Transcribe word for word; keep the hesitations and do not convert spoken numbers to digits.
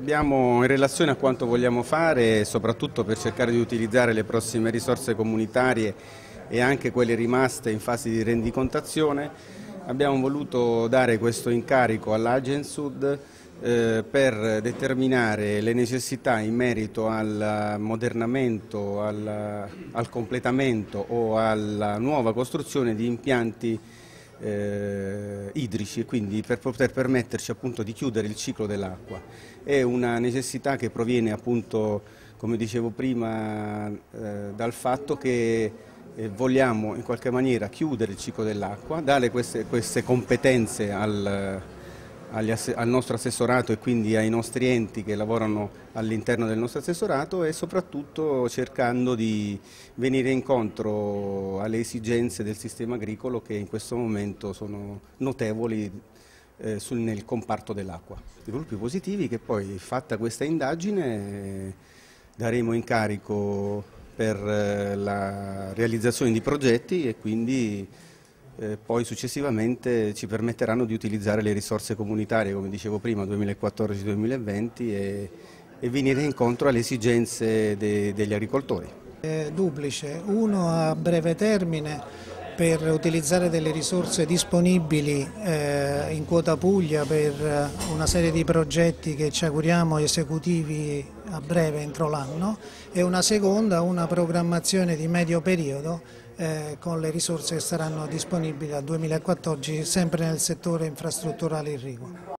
abbiamo in relazione a quanto vogliamo fare e soprattutto per cercare di utilizzare le prossime risorse comunitarie e anche quelle rimaste in fase di rendicontazione, abbiamo voluto dare questo incarico all'Agensud eh, per determinare le necessità in merito al ammodernamento, al, al completamento o alla nuova costruzione di impianti Eh, idrici, e quindi per poter permetterci appunto di chiudere il ciclo dell'acqua. È una necessità che proviene appunto, come dicevo prima, eh, dal fatto che eh, vogliamo in qualche maniera chiudere il ciclo dell'acqua, dare queste, queste competenze al, agli, al nostro assessorato e quindi ai nostri enti che lavorano all'interno del nostro assessorato, e soprattutto cercando di venire incontro alle esigenze del sistema agricolo che in questo momento sono notevoli eh, sul, nel comparto dell'acqua. Sviluppi positivi che poi, fatta questa indagine, daremo incarico per eh, la realizzazione di progetti e quindi Eh, poi successivamente ci permetteranno di utilizzare le risorse comunitarie, come dicevo prima, duemilaquattordici duemilaventi e, e venire incontro alle esigenze de, degli agricoltori. È duplice, uno a breve termine per utilizzare delle risorse disponibili eh, in quota Puglia per una serie di progetti che ci auguriamo esecutivi a breve entro l'anno, e una seconda, una programmazione di medio periodo Eh, con le risorse che saranno disponibili dal duemilaquattordici sempre nel settore infrastrutturale irriguo.